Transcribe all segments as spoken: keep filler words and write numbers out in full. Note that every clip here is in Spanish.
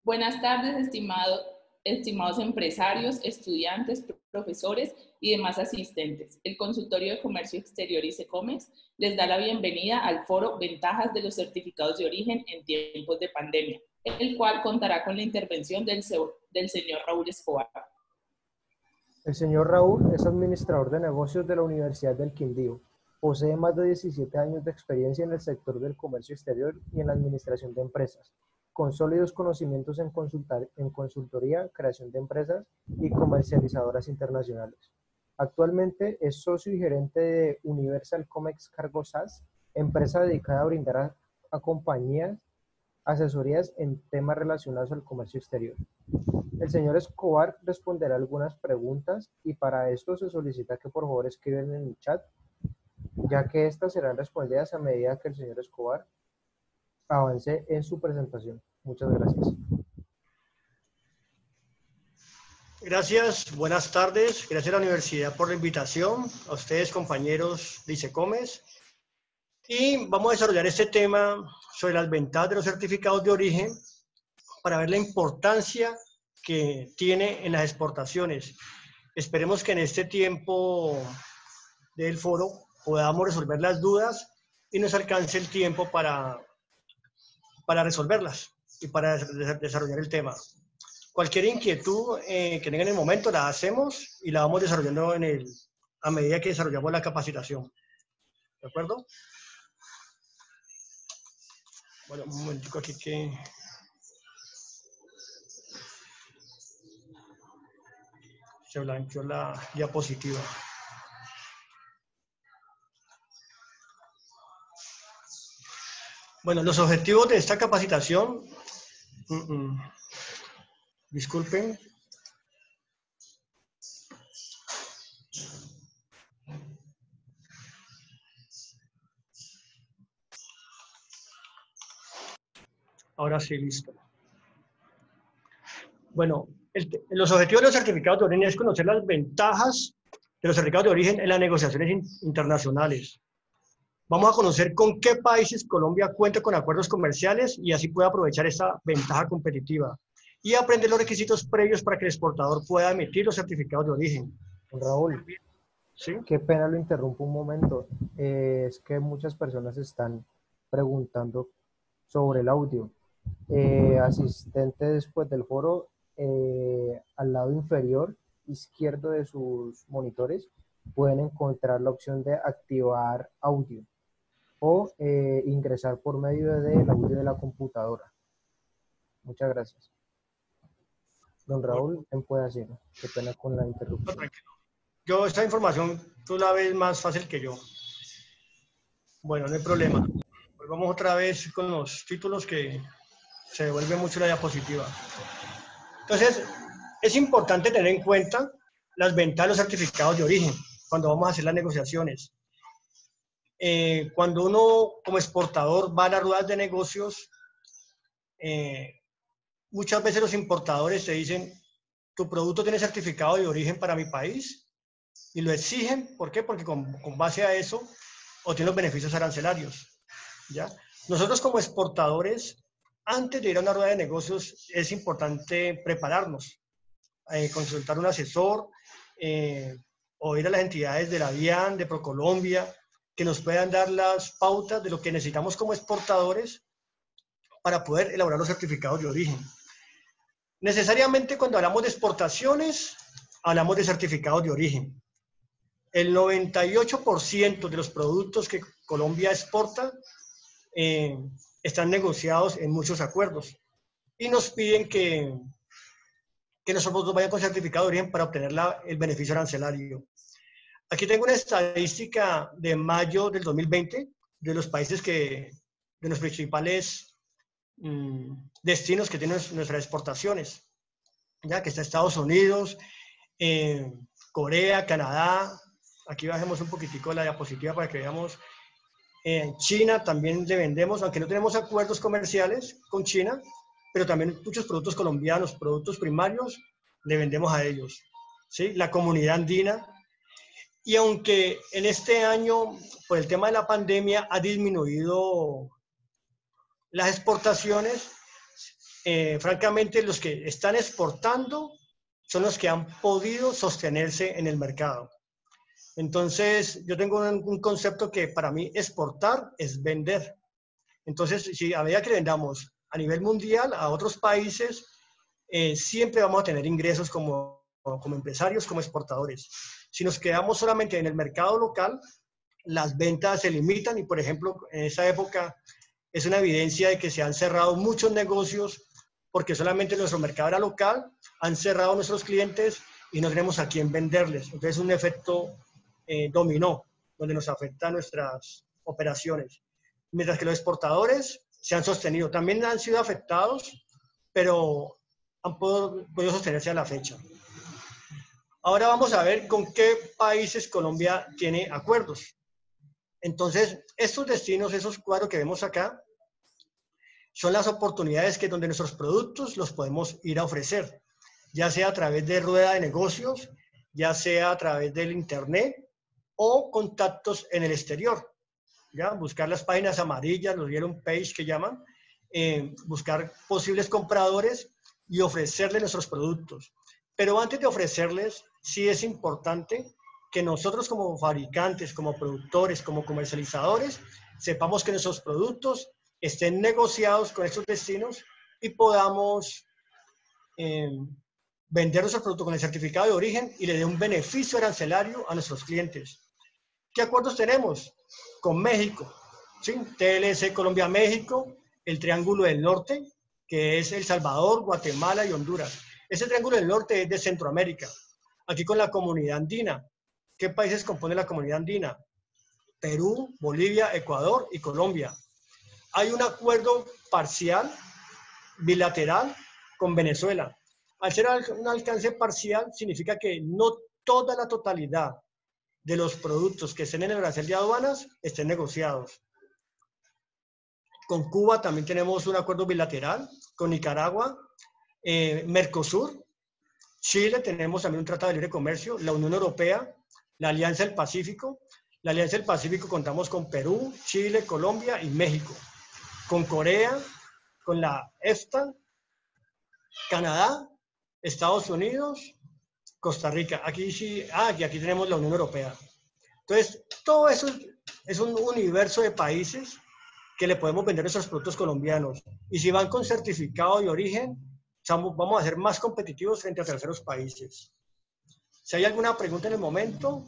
Buenas tardes, estimado, estimados empresarios, estudiantes, profesores y demás asistentes. El Consultorio de Comercio Exterior ICECOMEX les da la bienvenida al foro Ventajas de los certificados de origen en tiempos de pandemia, el cual contará con la intervención del, del señor Raúl Escobar. El señor Raúl es administrador de negocios de la Universidad del Quindío. Posee más de diecisiete años de experiencia en el sector del comercio exterior y en la administración de empresas, con sólidos conocimientos en, consultar, en consultoría, creación de empresas y comercializadoras internacionales. Actualmente es socio y gerente de Universal Comex Cargo S A S, empresa dedicada a brindar a, a compañías asesorías en temas relacionados al comercio exterior. El señor Escobar responderá algunas preguntas y para esto se solicita que por favor escriban en el chat, ya que estas serán respondidas a medida que el señor Escobar avance en su presentación. Muchas gracias. Gracias, buenas tardes. Gracias a la universidad por la invitación, a ustedes compañeros de ICECOMEX. Y vamos a desarrollar este tema sobre las ventajas de los certificados de origen para ver la importancia que tiene en las exportaciones. Esperemos que en este tiempo del foro podamos resolver las dudas y nos alcance el tiempo para, para resolverlas y para desarrollar el tema. Cualquier inquietud eh, que tengan en el momento la hacemos y la vamos desarrollando en el, a medida que desarrollamos la capacitación. ¿De acuerdo? Bueno, un momentico aquí que... se blanqueó la diapositiva. Bueno, los objetivos de esta capacitación, uh -uh. disculpen. Ahora sí, listo. Bueno, el, los objetivos de los certificados de origen es conocer las ventajas de los certificados de origen en las negociaciones in, internacionales. Vamos a conocer con qué países Colombia cuenta con acuerdos comerciales y así puede aprovechar esta ventaja competitiva. Y aprender los requisitos previos para que el exportador pueda emitir los certificados de origen. Raúl, ¿sí? Qué pena, lo interrumpo un momento. Eh, es que muchas personas están preguntando sobre el audio. Eh, asistente después del foro, eh, al lado inferior izquierdo de sus monitores, pueden encontrar la opción de activar audio o eh, ingresar por medio del audio de la computadora. Muchas gracias. Don Raúl, ¿quién puede hacer? Qué pena con la interrupción. Yo, esta información, tú la ves más fácil que yo. Bueno, no hay problema. Pues vamos otra vez con los títulos que se devuelve mucho la diapositiva. Entonces, es importante tener en cuenta las ventajas de los certificados de origen cuando vamos a hacer las negociaciones. Eh, cuando uno como exportador va a las ruedas de negocios, eh, muchas veces los importadores te dicen, tu producto tiene certificado de origen para mi país, y lo exigen. ¿Por qué? Porque con, con base a eso obtienen los beneficios arancelarios. ¿Ya? Nosotros como exportadores, antes de ir a una rueda de negocios, es importante prepararnos, eh, consultar un asesor, eh, o ir a las entidades de la DIAN, de ProColombia, que nos puedan dar las pautas de lo que necesitamos como exportadores para poder elaborar los certificados de origen. Necesariamente cuando hablamos de exportaciones, hablamos de certificados de origen. El noventa y ocho por ciento de los productos que Colombia exporta eh, están negociados en muchos acuerdos y nos piden que, que nosotros vayan con certificado de origen para obtener la, el beneficio arancelario. Aquí tengo una estadística de mayo del dos mil veinte de los países que, de los principales mmm, destinos que tienen nuestras exportaciones, ya que está Estados Unidos, eh, Corea, Canadá. Aquí bajemos un poquitico la diapositiva para que veamos. En China también le vendemos, aunque no tenemos acuerdos comerciales con China, pero también muchos productos colombianos, productos primarios, le vendemos a ellos. ¿Sí? La comunidad andina. Y aunque en este año, por el tema de la pandemia, ha disminuido las exportaciones, eh, francamente, los que están exportando son los que han podido sostenerse en el mercado. Entonces, yo tengo un, un concepto que para mí exportar es vender. Entonces, si a medida que vendamos a nivel mundial a otros países, eh, siempre vamos a tener ingresos como, como empresarios, como exportadores. Si nos quedamos solamente en el mercado local, las ventas se limitan y, por ejemplo, en esa época es una evidencia de que se han cerrado muchos negocios porque solamente nuestro mercado era local, han cerrado nuestros clientes y no tenemos a quién venderles. Entonces es un efecto eh, dominó, donde nos afecta nuestras operaciones. Mientras que los exportadores se han sostenido. También han sido afectados, pero han podido, podido sostenerse a la fecha. Ahora vamos a ver con qué países Colombia tiene acuerdos. Entonces, estos destinos, esos cuadros que vemos acá, son las oportunidades que donde nuestros productos los podemos ir a ofrecer, ya sea a través de rueda de negocios, ya sea a través del internet o contactos en el exterior. ¿Ya? Buscar las páginas amarillas, los yellow page que llaman, eh, buscar posibles compradores y ofrecerles nuestros productos. Pero antes de ofrecerles, sí es importante que nosotros como fabricantes, como productores, como comercializadores, sepamos que nuestros productos estén negociados con estos destinos y podamos eh, vender nuestros productos con el certificado de origen y le dé un beneficio arancelario a nuestros clientes. ¿Qué acuerdos tenemos? Con México, ¿sí? T L C Colombia-México, el Triángulo del Norte, que es El Salvador, Guatemala y Honduras. Ese Triángulo del Norte es de Centroamérica. Aquí con la Comunidad Andina. ¿Qué países compone la Comunidad Andina? Perú, Bolivia, Ecuador y Colombia. Hay un acuerdo parcial, bilateral, con Venezuela. Al ser un alcance parcial, significa que no toda la totalidad de los productos que estén en el arancel de aduanas estén negociados. Con Cuba también tenemos un acuerdo bilateral, con Nicaragua, eh, Mercosur, Chile tenemos también un tratado de libre comercio, la Unión Europea, la Alianza del Pacífico. La Alianza del Pacífico contamos con Perú, Chile, Colombia y México. Con Corea, con la EFTA, Canadá, Estados Unidos, Costa Rica. Aquí sí, ah, y aquí tenemos la Unión Europea. Entonces, todo eso es un universo de países que le podemos vender nuestros productos colombianos. Y si van con certificado de origen, vamos a ser más competitivos frente a terceros países. Si hay alguna pregunta en el momento.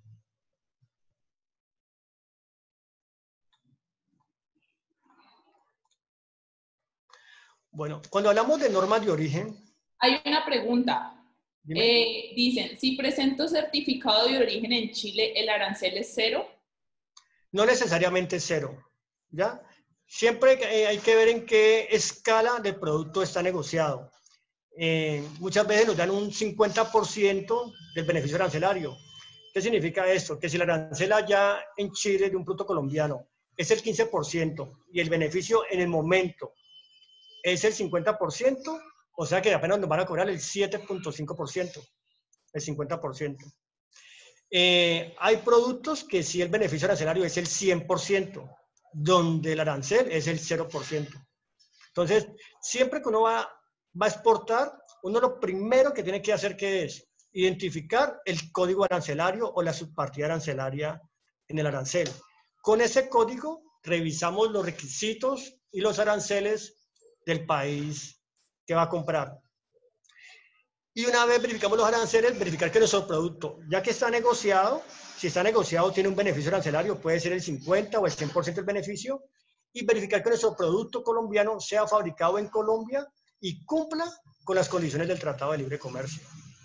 Bueno, cuando hablamos de normas de origen... Hay una pregunta. Eh, dicen, si presento certificado de origen en Chile, ¿el arancel es cero? No necesariamente cero, ¿ya? Siempre eh, hay que ver en qué escala de producto está negociado. Eh, muchas veces nos dan un cincuenta por ciento del beneficio arancelario. ¿Qué significa esto? Que si el arancel allá en Chile de un producto colombiano es el quince por ciento y el beneficio en el momento es el cincuenta por ciento, o sea que apenas nos van a cobrar el siete punto cinco por ciento, el cincuenta por ciento. Eh, hay productos que sí el beneficio arancelario es el cien por ciento, donde el arancel es el cero por ciento. Entonces, siempre que uno va, va a exportar, uno lo primero que tiene que hacer que es identificar el código arancelario o la subpartida arancelaria en el arancel. Con ese código revisamos los requisitos y los aranceles del país que va a comprar. Y una vez verificamos los aranceles, verificar que nuestro producto, ya que está negociado, si está negociado tiene un beneficio arancelario, puede ser el cincuenta o el cien por ciento del beneficio, y verificar que nuestro producto colombiano sea fabricado en Colombia y cumpla con las condiciones del Tratado de Libre Comercio.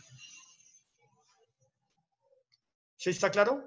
¿Sí está claro?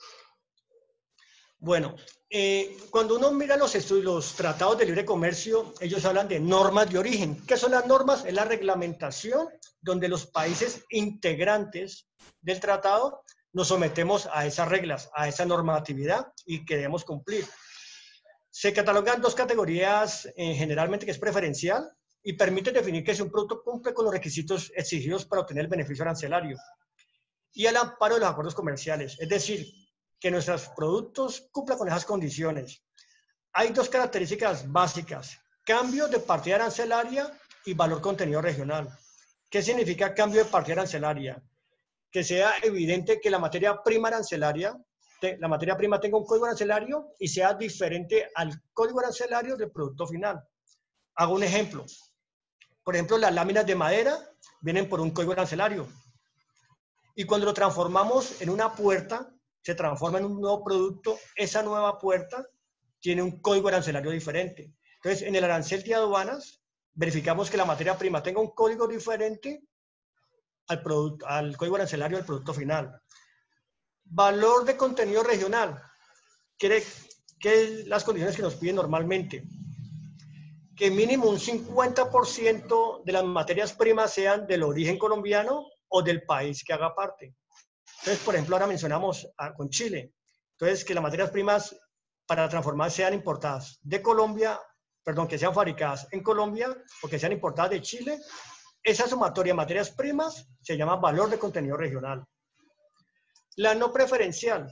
Bueno, eh, cuando uno mira los, estudios, los tratados de libre comercio, ellos hablan de normas de origen. ¿Qué son las normas? Es la reglamentación donde los países integrantes del tratado nos sometemos a esas reglas, a esa normatividad y que debemos cumplir. Se catalogan dos categorías eh, generalmente, que es preferencial y permite definir que si un producto cumple con los requisitos exigidos para obtener el beneficio arancelario. Y al amparo de los acuerdos comerciales, es decir, que nuestros productos cumplan con esas condiciones. Hay dos características básicas: cambio de partida arancelaria y valor contenido regional. ¿Qué significa cambio de partida arancelaria? Que sea evidente que la materia prima arancelaria, la materia prima tenga un código arancelario y sea diferente al código arancelario del producto final. Hago un ejemplo. Por ejemplo, las láminas de madera vienen por un código arancelario. Y cuando lo transformamos en una puerta, se transforma en un nuevo producto, esa nueva puerta tiene un código arancelario diferente. Entonces, en el arancel de aduanas, verificamos que la materia prima tenga un código diferente al, producto, al código arancelario del producto final. Valor de contenido regional. ¿Qué son las condiciones que nos piden normalmente? Que mínimo un cincuenta por ciento de las materias primas sean del origen colombiano o del país que haga parte. Entonces, por ejemplo, ahora mencionamos a, con Chile. Entonces, que las materias primas para transformar sean importadas de Colombia, perdón, que sean fabricadas en Colombia o que sean importadas de Chile. Esa sumatoria de materias primas se llama valor de contenido regional. La no preferencial.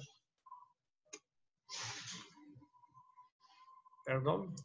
Perdón.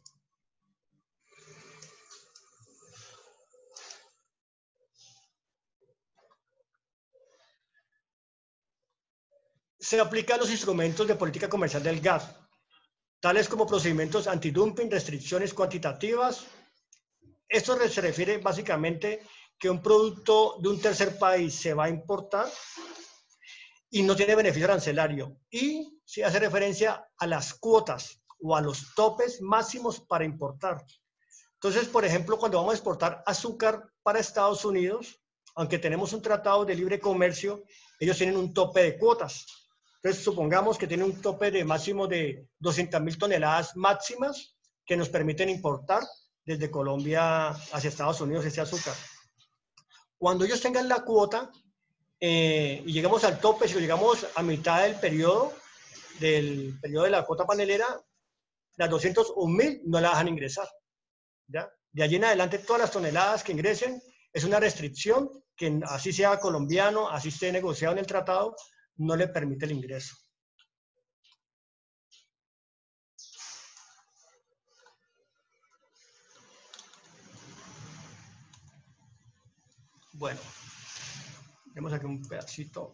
Se aplica a los instrumentos de política comercial del G A T T, tales como procedimientos antidumping, restricciones cuantitativas. Esto se refiere básicamente que un producto de un tercer país se va a importar y no tiene beneficio arancelario. Y se hace referencia a las cuotas o a los topes máximos para importar. Entonces, por ejemplo, cuando vamos a exportar azúcar para Estados Unidos, aunque tenemos un tratado de libre comercio, ellos tienen un tope de cuotas. Entonces, supongamos que tienen un tope de máximo de doscientas mil toneladas máximas que nos permiten importar desde Colombia hacia Estados Unidos ese azúcar. Cuando ellos tengan la cuota eh, y llegamos al tope, si lo llegamos a mitad del periodo, del periodo de la cuota panelera, las doscientas un mil no la dejan ingresar. ¿Ya? De allí en adelante, todas las toneladas que ingresen es una restricción que así sea colombiano, así esté negociado en el tratado, no le permite el ingreso. Bueno, vemos aquí un pedacito.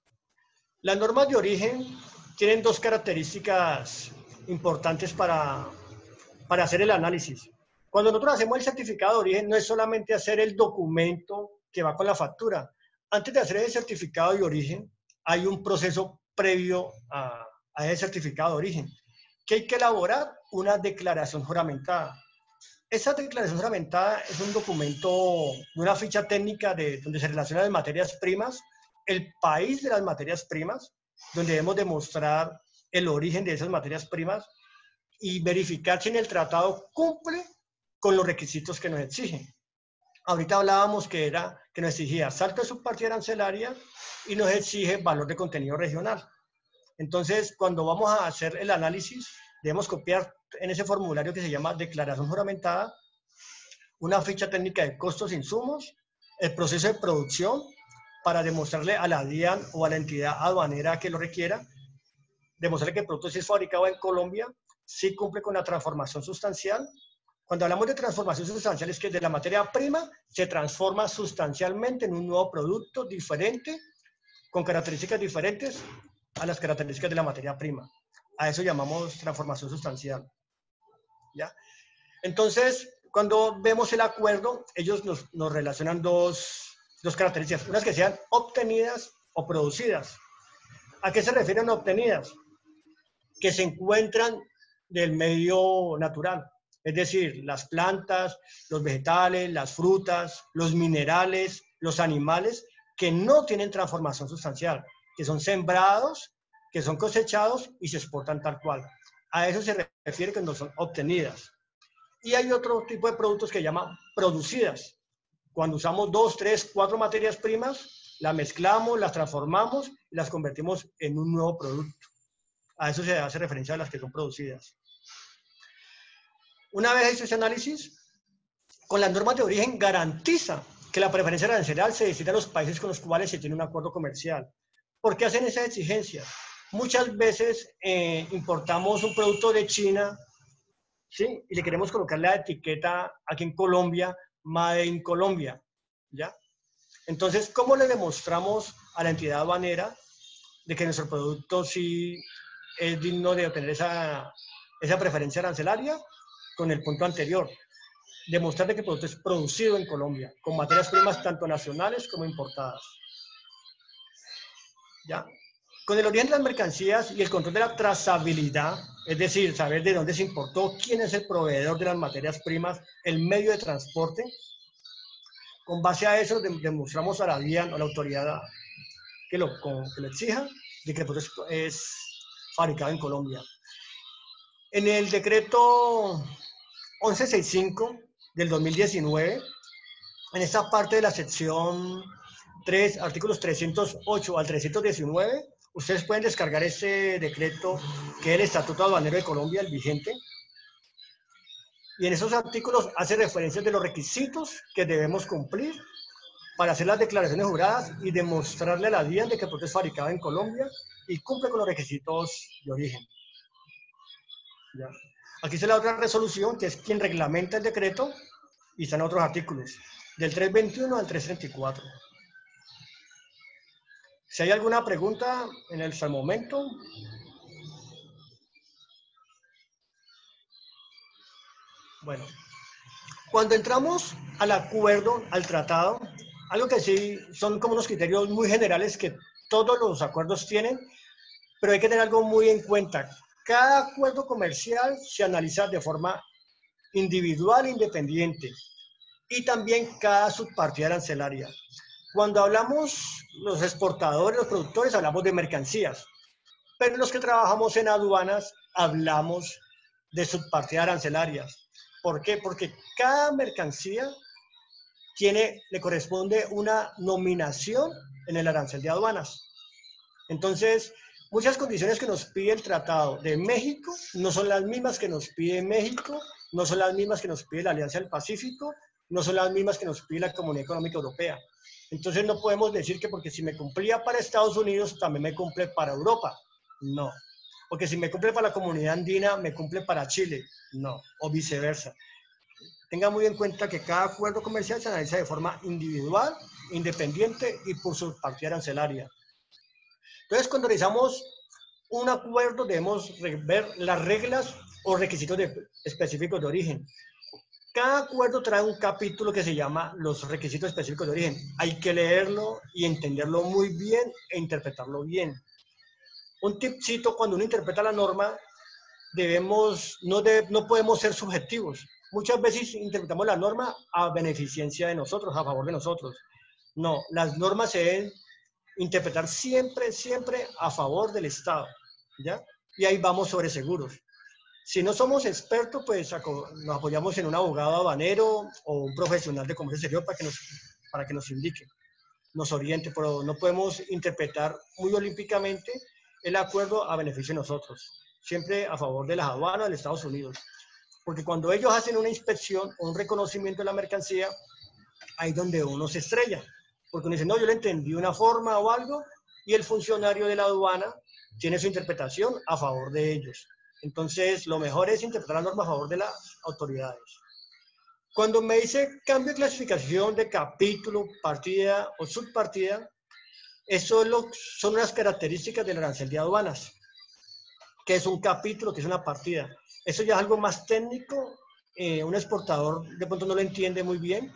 Las normas de origen tienen dos características importantes para, para hacer el análisis. Cuando nosotros hacemos el certificado de origen, no es solamente hacer el documento que va con la factura. Antes de hacer el certificado de origen, hay un proceso previo a, a ese certificado de origen, que hay que elaborar una declaración juramentada. Esa declaración juramentada es un documento, una ficha técnica de, donde se relacionan las materias primas, el país de las materias primas, donde debemos demostrar el origen de esas materias primas y verificar si en el tratado cumple con los requisitos que nos exigen. Ahorita hablábamos que, era, que nos exigía salto de subpartida arancelaria y nos exige valor de contenido regional. Entonces, cuando vamos a hacer el análisis, debemos copiar en ese formulario que se llama declaración juramentada una ficha técnica de costos e insumos, el proceso de producción para demostrarle a la DIAN o a la entidad aduanera que lo requiera, demostrarle que el producto sí es fabricado en Colombia, sí cumple con la transformación sustancial. Cuando hablamos de transformación sustancial es que de la materia prima se transforma sustancialmente en un nuevo producto diferente, con características diferentes a las características de la materia prima. A eso llamamos transformación sustancial. ¿Ya? Entonces, cuando vemos el acuerdo, ellos nos, nos relacionan dos, dos características. Unas que sean obtenidas o producidas. ¿A qué se refieren obtenidas? Que se encuentran del medio natural. Es decir, las plantas, los vegetales, las frutas, los minerales, los animales que no tienen transformación sustancial, que son sembrados, que son cosechados y se exportan tal cual. A eso se refiere cuando son obtenidas. Y hay otro tipo de productos que llaman producidas. Cuando usamos dos, tres, cuatro materias primas, las mezclamos, las transformamos y las convertimos en un nuevo producto. A eso se hace referencia a las que son producidas. Una vez hecho ese análisis, con las normas de origen garantiza que la preferencia arancelaria se destina a los países con los cuales se tiene un acuerdo comercial. ¿Por qué hacen esas exigencias? Muchas veces eh, importamos un producto de China, ¿sí? Y le queremos colocar la etiqueta aquí en Colombia Made in Colombia, ¿ya? Entonces, ¿cómo le demostramos a la entidad aduanera de que nuestro producto sí es digno de obtener esa, esa preferencia arancelaria? Con el punto anterior, demostrar que el producto es producido en Colombia, con materias primas tanto nacionales como importadas. ¿Ya? Con el origen de las mercancías y el control de la trazabilidad, es decir, saber de dónde se importó, quién es el proveedor de las materias primas, el medio de transporte, con base a eso demostramos a la DIAN o la autoridad que lo, que lo exija, de que el producto es fabricado en Colombia. En el decreto once sesenta y cinco del dos mil diecinueve, en esta parte de la sección tres, artículos trescientos ocho al trescientos diecinueve, ustedes pueden descargar ese decreto que es el Estatuto Aduanero de Colombia, el vigente. Y en esos artículos hace referencias de los requisitos que debemos cumplir para hacer las declaraciones juradas y demostrarle a la DIAN de que el producto es fabricado en Colombia y cumple con los requisitos de origen. ¿Ya? Aquí está la otra resolución, que es quien reglamenta el decreto, y están otros artículos, del trescientos veintiuno al trescientos treinta y cuatro. Si hay alguna pregunta en el hasta el momento. Bueno, cuando entramos al acuerdo, al tratado, algo que sí son como unos criterios muy generales que todos los acuerdos tienen, pero hay que tener algo muy en cuenta. Cada acuerdo comercial se analiza de forma individual e independiente, y también cada subpartida arancelaria. Cuando hablamos los exportadores, los productores, hablamos de mercancías, pero los que trabajamos en aduanas hablamos de subpartidas arancelarias. ¿Por qué? Porque cada mercancía tiene, le corresponde una nominación en el arancel de aduanas. Entonces, muchas condiciones que nos pide el Tratado de México no son las mismas que nos pide México, no son las mismas que nos pide la Alianza del Pacífico, no son las mismas que nos pide la Comunidad Económica Europea. Entonces no podemos decir que porque si me cumplía para Estados Unidos, también me cumple para Europa. No. Porque si me cumple para la Comunidad Andina, me cumple para Chile. No. O viceversa. Tenga muy en cuenta que cada acuerdo comercial se analiza de forma individual, independiente y por su partida arancelaria. Entonces, cuando realizamos un acuerdo, debemos ver las reglas o requisitos de, específicos de origen. Cada acuerdo trae un capítulo que se llama los requisitos específicos de origen. Hay que leerlo y entenderlo muy bien e interpretarlo bien. Un tipcito, cuando uno interpreta la norma, debemos, no, de, no podemos ser subjetivos. Muchas veces interpretamos la norma a beneficencia de nosotros, a favor de nosotros. No, las normas se deben interpretar siempre, siempre a favor del Estado, ¿ya? Y ahí vamos sobre seguros. Si no somos expertos, pues nos apoyamos en un abogado aduanero o un profesional de comercio exterior para que nos, para que nos indique, nos oriente, pero no podemos interpretar muy olímpicamente el acuerdo a beneficio de nosotros, siempre a favor de las aduanas de Estados Unidos. Porque cuando ellos hacen una inspección o un reconocimiento de la mercancía, ahí es donde uno se estrella. Porque uno dice, no, yo le entendí una forma o algo, y el funcionario de la aduana tiene su interpretación a favor de ellos. Entonces, lo mejor es interpretar la norma a favor de las autoridades. Cuando me dice cambio de clasificación de capítulo, partida o subpartida, eso es lo, son unas características del arancel de aduanas, que es un capítulo, que es una partida. Eso ya es algo más técnico, eh, un exportador de pronto no lo entiende muy bien,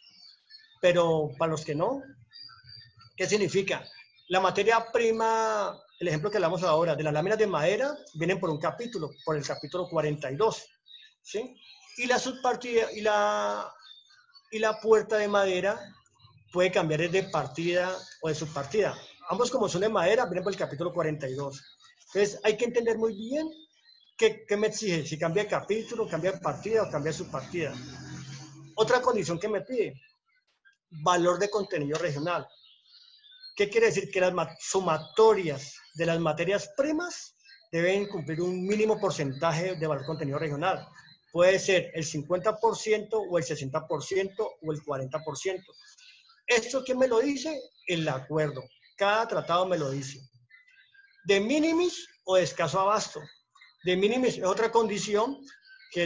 pero para los que no, ¿qué significa? La materia prima, el ejemplo que hablamos ahora, de las láminas de madera, vienen por un capítulo, por el capítulo cuarenta y dos, ¿sí? Y la subpartida y la, y la puerta de madera puede cambiar de partida o de subpartida. Ambos, como son de madera, vienen por el capítulo cuarenta y dos. Entonces, hay que entender muy bien qué, qué me exige, si cambia de capítulo, cambia de partida o cambia de subpartida. Otra condición que me pide, valor de contenido regional. ¿Qué quiere decir? Que las sumatorias de las materias primas deben cumplir un mínimo porcentaje de valor de contenido regional. Puede ser el cincuenta por ciento o el sesenta por ciento o el cuarenta por ciento. ¿Esto quién me lo dice? El acuerdo. Cada tratado me lo dice. De minimis o de escaso abasto. De minimis es otra condición que el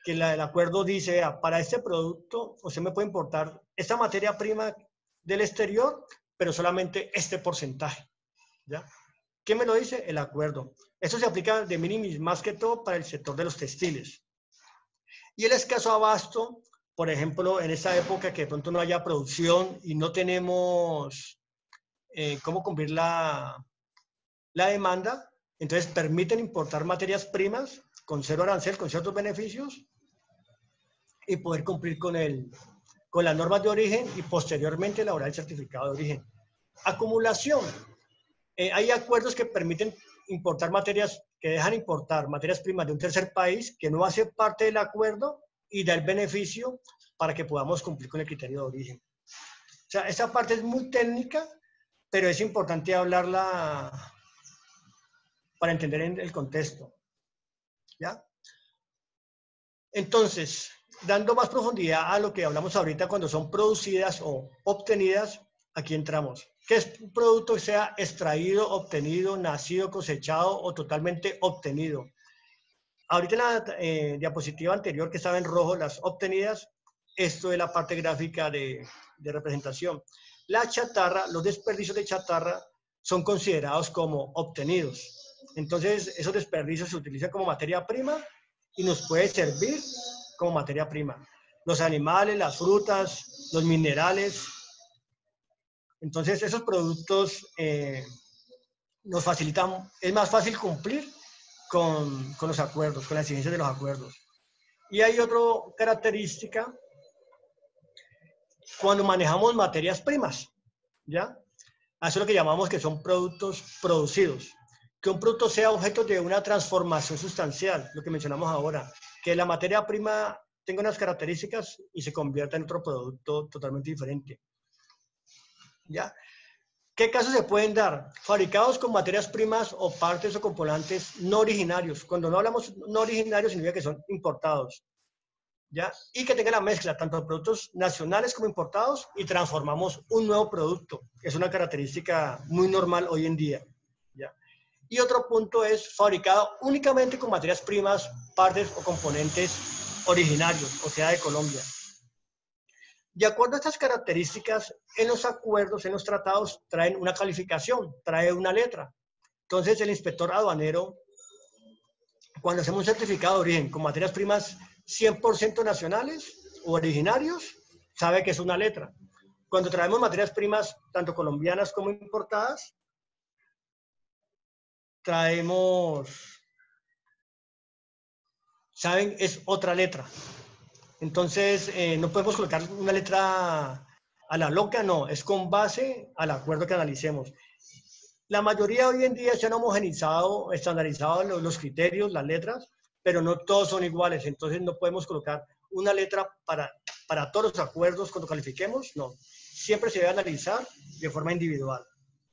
que la, el acuerdo dice, vea, para este producto usted me puede importar esta materia prima del exterior, pero solamente este porcentaje, ¿ya? ¿Quién me lo dice? El acuerdo. Eso se aplica de minimis más que todo para el sector de los textiles. Y el escaso abasto, por ejemplo, en esta época que de pronto no haya producción y no tenemos eh, cómo cumplir la, la demanda, entonces permiten importar materias primas con cero arancel, con ciertos beneficios y poder cumplir con, el, con las normas de origen y posteriormente elaborar el certificado de origen. Acumulación. Eh, hay acuerdos que permiten importar materias, que dejan importar materias primas de un tercer país que no hace parte del acuerdo y da el beneficio para que podamos cumplir con el criterio de origen. O sea, esta parte es muy técnica, pero es importante hablarla para entender el contexto. ¿Ya? Entonces, dando más profundidad a lo que hablamos ahorita cuando son producidas o obtenidas, aquí entramos. ¿Qué es un producto que sea extraído, obtenido, nacido, cosechado o totalmente obtenido? Ahorita en la eh, diapositiva anterior que estaba en rojo, las obtenidas, esto es la parte gráfica de, de representación. La chatarra, los desperdicios de chatarra son considerados como obtenidos. Entonces, esos desperdicios se utilizan como materia prima y nos puede servir como materia prima. Los animales, las frutas, los minerales. Entonces, esos productos eh, nos facilitan, es más fácil cumplir con, con los acuerdos, con las exigencias de los acuerdos. Y hay otra característica cuando manejamos materias primas, ¿ya? Eso es lo que llamamos que son productos producidos. Que un producto sea objeto de una transformación sustancial, lo que mencionamos ahora, que la materia prima tenga unas características y se convierta en otro producto totalmente diferente. ¿Ya? ¿Qué casos se pueden dar? Fabricados con materias primas o partes o componentes no originarios. Cuando no hablamos no originarios, significa que son importados. ¿Ya? Y que tenga la mezcla, tanto de productos nacionales como importados, y transformamos un nuevo producto. Es una característica muy normal hoy en día. ¿Ya? Y otro punto es fabricado únicamente con materias primas, partes o componentes originarios, o sea, de Colombia. De acuerdo a estas características, en los acuerdos, en los tratados, traen una calificación, trae una letra. Entonces, el inspector aduanero, cuando hacemos un certificado de origen con materias primas cien por ciento nacionales o originarios, sabe que es una letra. Cuando traemos materias primas, tanto colombianas como importadas, traemos, saben, es otra letra. Entonces, eh, no podemos colocar una letra a la loca, no, es con base al acuerdo que analicemos. La mayoría hoy en día se han homogenizado, estandarizado los, los criterios, las letras, pero no todos son iguales, entonces no podemos colocar una letra para, para todos los acuerdos cuando califiquemos, no. Siempre se debe analizar de forma individual.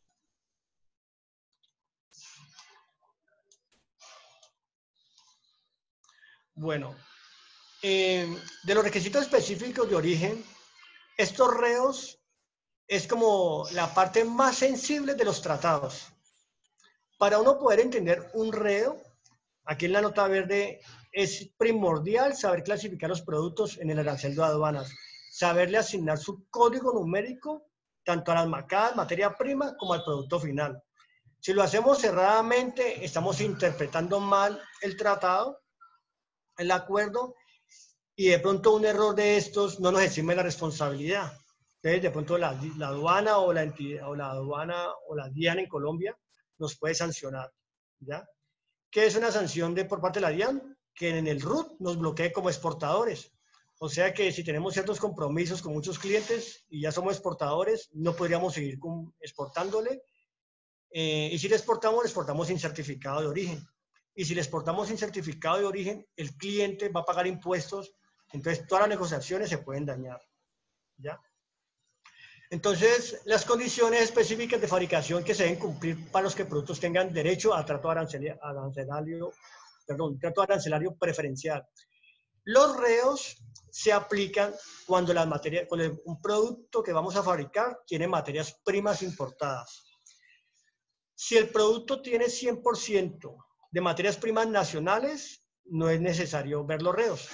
Bueno, eh, de los requisitos específicos de origen, estos reos es como la parte más sensible de los tratados. Para uno poder entender un reo, aquí en la nota verde, es primordial saber clasificar los productos en el arancel de aduanas, saberle asignar su código numérico tanto a las marcadas, materia prima, como al producto final. Si lo hacemos cerradamente, estamos interpretando mal el tratado, el acuerdo, y de pronto un error de estos no nos exime la responsabilidad. Entonces, de pronto la, la aduana o la entidad, o la aduana o la DIAN en Colombia nos puede sancionar, ¿ya? ¿Qué es una sanción de, por parte de la DIAN? Que en el R U T nos bloquee como exportadores. O sea que si tenemos ciertos compromisos con muchos clientes y ya somos exportadores, no podríamos seguir con, exportándole. Eh, y si le exportamos, le exportamos sin certificado de origen. Y si le exportamos sin certificado de origen, el cliente va a pagar impuestos. Entonces, todas las negociaciones se pueden dañar, ¿ya? Entonces, las condiciones específicas de fabricación que se deben cumplir para los que productos tengan derecho a trato arancelario, perdón, trato arancelario preferencial. Los reos se aplican cuando, las materias, cuando un producto que vamos a fabricar tiene materias primas importadas. Si el producto tiene cien por ciento de materias primas nacionales, no es necesario ver los reos.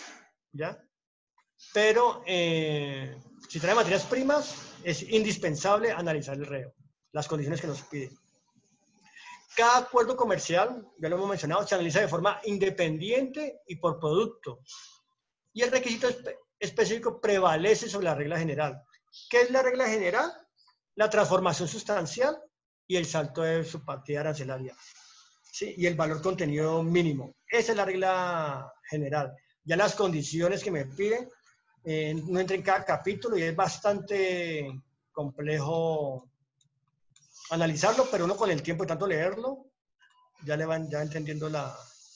¿ya? Pero eh, si trae materias primas, es indispensable analizar el reo, las condiciones que nos pide. Cada acuerdo comercial, ya lo hemos mencionado, se analiza de forma independiente y por producto. Y el requisito espe específico prevalece sobre la regla general. ¿Qué es la regla general? La transformación sustancial y el salto de su partida arancelaria. ¿Sí? Y el valor contenido mínimo. Esa es la regla general. Ya las condiciones que me piden eh, no entran en cada capítulo y es bastante complejo analizarlo, pero uno con el tiempo de tanto leerlo, ya le van ya entendiendo la...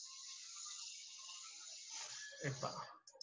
Epa.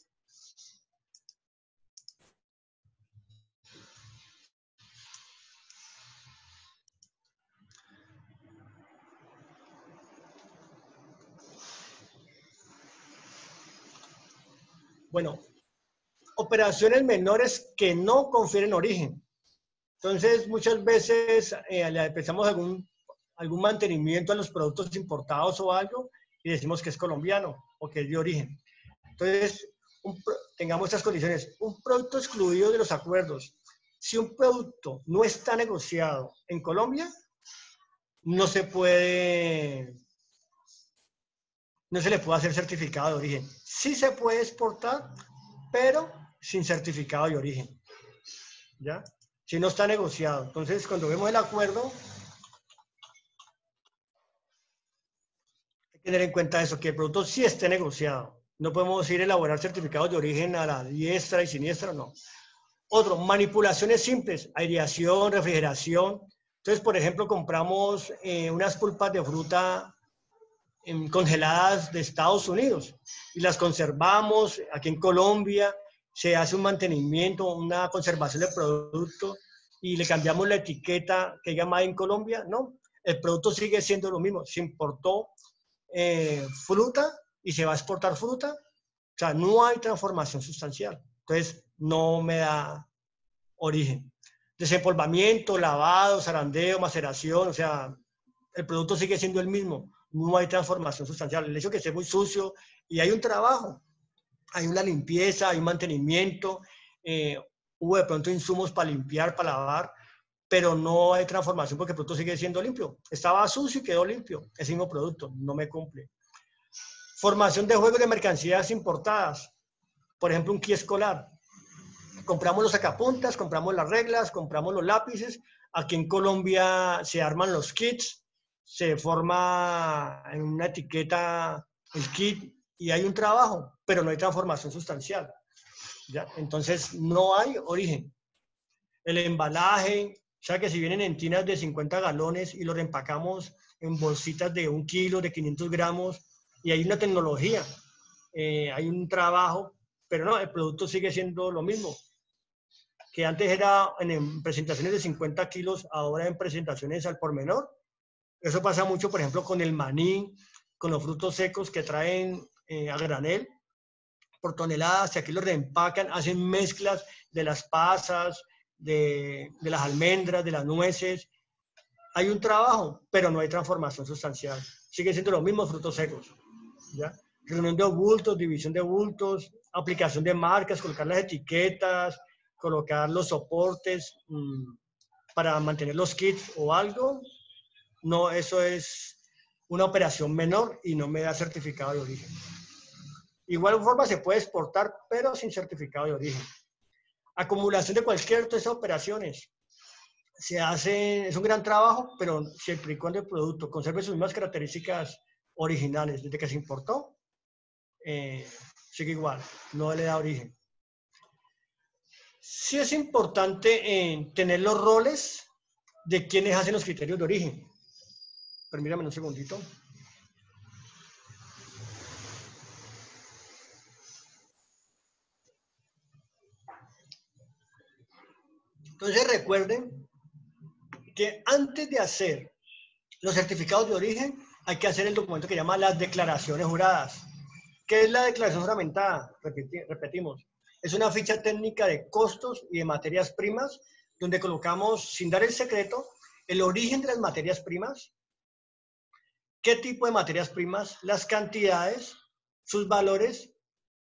Bueno, operaciones menores que no confieren origen. Entonces, muchas veces eh, le pensamos algún, algún mantenimiento a los productos importados o algo y decimos que es colombiano o que es de origen. Entonces, un, tengamos estas condiciones. Un producto excluido de los acuerdos. Si un producto no está negociado en Colombia, no se puede, no se le puede hacer certificado de origen. Sí se puede exportar, pero sin certificado de origen. ¿Ya? Si no está negociado. Entonces, cuando vemos el acuerdo, hay que tener en cuenta eso, que el producto sí esté negociado. No podemos ir a elaborar certificados de origen a la diestra y siniestra, no. Otro, manipulaciones simples, aireación, refrigeración. Entonces, por ejemplo, compramos eh, unas pulpas de fruta eh, congeladas de Estados Unidos y las conservamos aquí en Colombia. Se hace un mantenimiento, una conservación del producto y le cambiamos la etiqueta que diga Made in Colombia, no, el producto sigue siendo lo mismo. Se importó eh, fruta y se va a exportar fruta, o sea, no hay transformación sustancial. Entonces, no me da origen. Desempolvamiento, lavado, zarandeo, maceración, o sea, el producto sigue siendo el mismo, no hay transformación sustancial. El hecho de que esté muy sucio y hay un trabajo, hay una limpieza, hay un mantenimiento, eh, hubo de pronto insumos para limpiar, para lavar, pero no hay transformación porque el producto sigue siendo limpio. Estaba sucio y quedó limpio, ese mismo producto, no me cumple. Formación de juegos de mercancías importadas, por ejemplo, un kit escolar. Compramos los sacapuntas, compramos las reglas, compramos los lápices. Aquí en Colombia se arman los kits, se forma en una etiqueta el kit y hay un trabajo, pero no hay transformación sustancial. ¿Ya? Entonces, no hay origen. El embalaje, o sea que si vienen en tinas de cincuenta galones y los reempacamos en bolsitas de un kilo, de quinientos gramos, y hay una tecnología, eh, hay un trabajo, pero no, el producto sigue siendo lo mismo. Que antes era en, en presentaciones de cincuenta kilos, ahora en presentaciones al por menor. Eso pasa mucho, por ejemplo, con el maní, con los frutos secos que traen eh, a granel por toneladas, y aquí los reempacan, hacen mezclas de las pasas, de, de las almendras, de las nueces. Hay un trabajo, pero no hay transformación sustancial. Siguen siendo los mismos frutos secos. ¿Ya? Reunión de bultos, división de bultos, aplicación de marcas, colocar las etiquetas, colocar los soportes mmm, para mantener los kits o algo. No, eso es una operación menor y no me da certificado de origen. Igual forma se puede exportar, pero sin certificado de origen. Acumulación de cualquier de esas operaciones. Se hace, es un gran trabajo, pero siempre y cuando el producto conserve sus mismas características originales desde que se importó, eh, sigue igual, no le da origen. Sí es importante eh, tener los roles de quienes hacen los criterios de origen. Permítame un segundito. Entonces recuerden que antes de hacer los certificados de origen hay que hacer el documento que llama las declaraciones juradas. ¿Qué es la declaración juramentada? Repeti- repetimos. Es una ficha técnica de costos y de materias primas donde colocamos, sin dar el secreto, el origen de las materias primas, qué tipo de materias primas, las cantidades, sus valores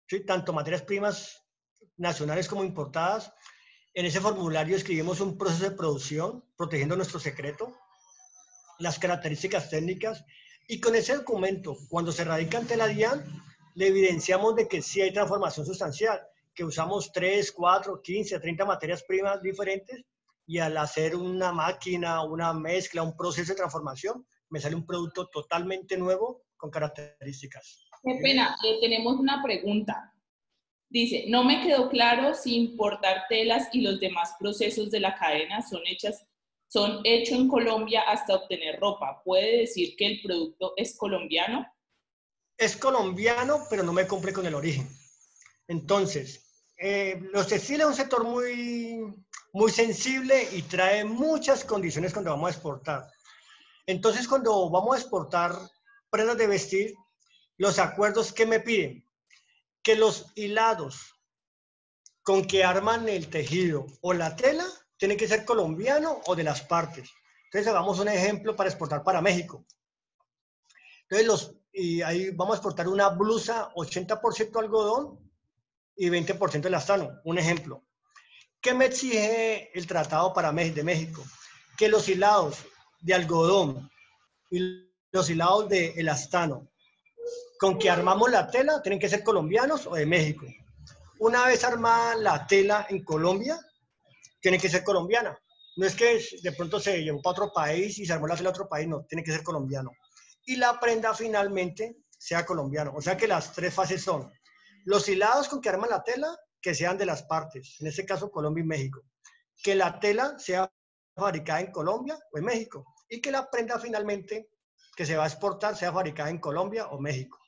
¿sí? Tanto materias primas nacionales como importadas. En ese formulario escribimos un proceso de producción, protegiendo nuestro secreto, las características técnicas, y con ese documento, cuando se radica ante la DIAN, le evidenciamos de que sí hay transformación sustancial, que usamos tres, cuatro, quince, treinta materias primas diferentes, y al hacer una máquina, una mezcla, un proceso de transformación, me sale un producto totalmente nuevo con características. Qué pena, eh, tenemos una pregunta. Dice, no me quedó claro si importar telas y los demás procesos de la cadena son hechas, son hechos en Colombia hasta obtener ropa. ¿Puede decir que el producto es colombiano? Es colombiano, pero no me cumple con el origen. Entonces, eh, los textiles es un sector muy, muy sensible y trae muchas condiciones cuando vamos a exportar. Entonces, cuando vamos a exportar prendas de vestir, los acuerdos que me piden, que los hilados con que arman el tejido o la tela tienen que ser colombiano o de las partes. Entonces, hagamos un ejemplo para exportar para México. Entonces, los, y ahí vamos a exportar una blusa ochenta por ciento algodón y veinte por ciento elastano. Un ejemplo. ¿Qué me exige el tratado para de México? Que los hilados de algodón y los hilados de elastano con que armamos la tela tienen que ser colombianos o de México. Una vez armada la tela en Colombia, tiene que ser colombiana. No es que de pronto se llevó para otro país y se armó la tela a otro país, no, tiene que ser colombiano. Y la prenda finalmente sea colombiano. O sea que las tres fases son los hilados con que arman la tela, que sean de las partes, en este caso Colombia y México. Que la tela sea fabricada en Colombia o en México. Y que la prenda finalmente que se va a exportar sea fabricada en Colombia o México.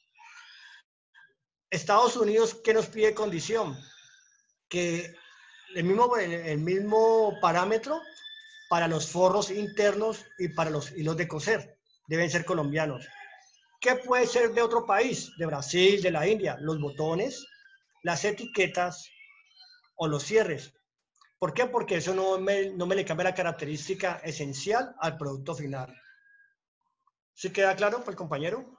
Estados Unidos, ¿qué nos pide condición? Que el mismo, el mismo parámetro para los forros internos y para los hilos de coser. Deben ser colombianos. ¿Qué puede ser de otro país? De Brasil, de la India. Los botones, las etiquetas o los cierres. ¿Por qué? Porque eso no me, no me le cambia la característica esencial al producto final. ¿Sí queda claro para el compañero?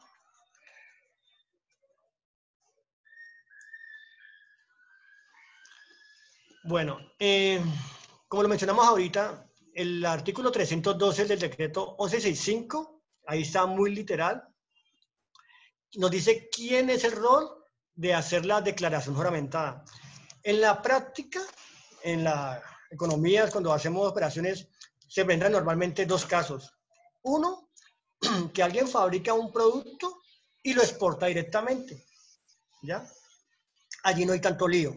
Bueno, eh, como lo mencionamos ahorita, el artículo trescientos doce del decreto once sesenta y cinco, ahí está muy literal, nos dice quién es el rol de hacer la declaración juramentada. En la práctica, en la economía, cuando hacemos operaciones, se presentan normalmente dos casos. Uno, que alguien fabrica un producto y lo exporta directamente, ¿ya? Allí no hay tanto lío.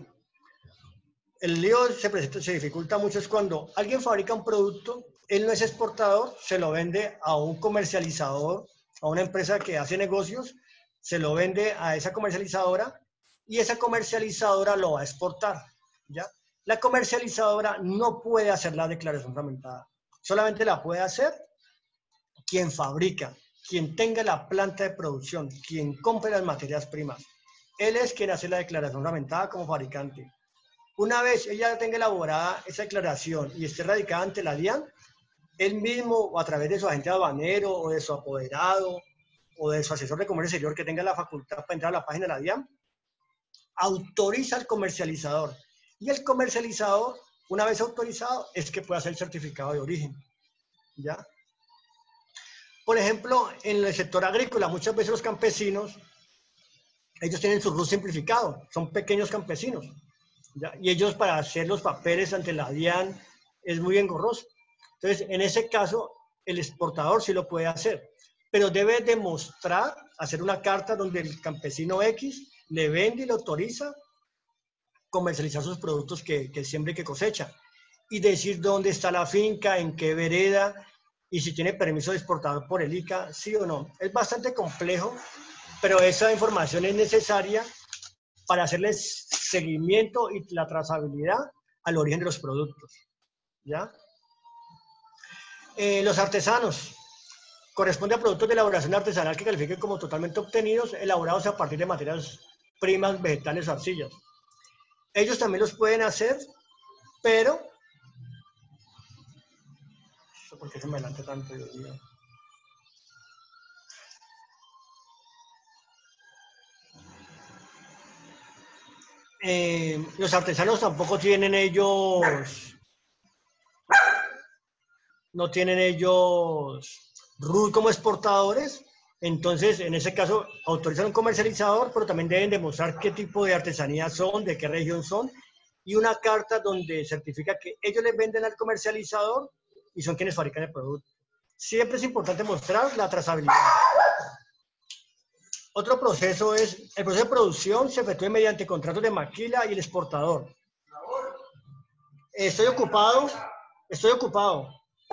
El lío se, presenta, se dificulta mucho es cuando alguien fabrica un producto, él no es exportador, se lo vende a un comercializador, a una empresa que hace negocios, se lo vende a esa comercializadora y esa comercializadora lo va a exportar, ¿ya? La comercializadora no puede hacer la declaración juramentada, solamente la puede hacer quien fabrica, quien tenga la planta de producción, quien compre las materias primas. Él es quien hace la declaración juramentada como fabricante. Una vez ella tenga elaborada esa declaración y esté radicada ante la DIAN, él mismo, o a través de su agente aduanero, o de su apoderado, o de su asesor de comercio exterior que tenga la facultad para entrar a la página de la DIAN, autoriza al comercializador. Y el comercializador, una vez autorizado, es que puede hacer el certificado de origen, ¿ya? Por ejemplo, en el sector agrícola, muchas veces los campesinos, ellos tienen su R U S simplificado, son pequeños campesinos, ¿ya? Y ellos para hacer los papeles ante la DIAN es muy engorroso. Entonces, en ese caso, el exportador sí lo puede hacer, pero debe demostrar, hacer una carta donde el campesino X le vende y le autoriza comercializar sus productos que, que siembra y que cosecha, y decir dónde está la finca, en qué vereda, y si tiene permiso de exportador por el I C A, sí o no. Es bastante complejo, pero esa información es necesaria para hacerles seguimiento y la trazabilidad al origen de los productos, ¿ya? Eh, los artesanos. Corresponde a productos de elaboración artesanal que califiquen como totalmente obtenidos, elaborados a partir de materias primas, vegetales o arcillas. Ellos también los pueden hacer, pero... ¿Por qué se me adelanta tanto? Dios mío? eh, los artesanos tampoco tienen ellos, no tienen ellos R U T como exportadores. Entonces, en ese caso, autorizan un comercializador, pero también deben demostrar qué tipo de artesanía son, de qué región son, y una carta donde certifica que ellos les venden al comercializador y son quienes fabrican el producto. Siempre es importante mostrar la trazabilidad. Otro proceso es, el proceso de producción se efectúa mediante contratos de maquila y el exportador. Estoy ocupado, estoy ocupado.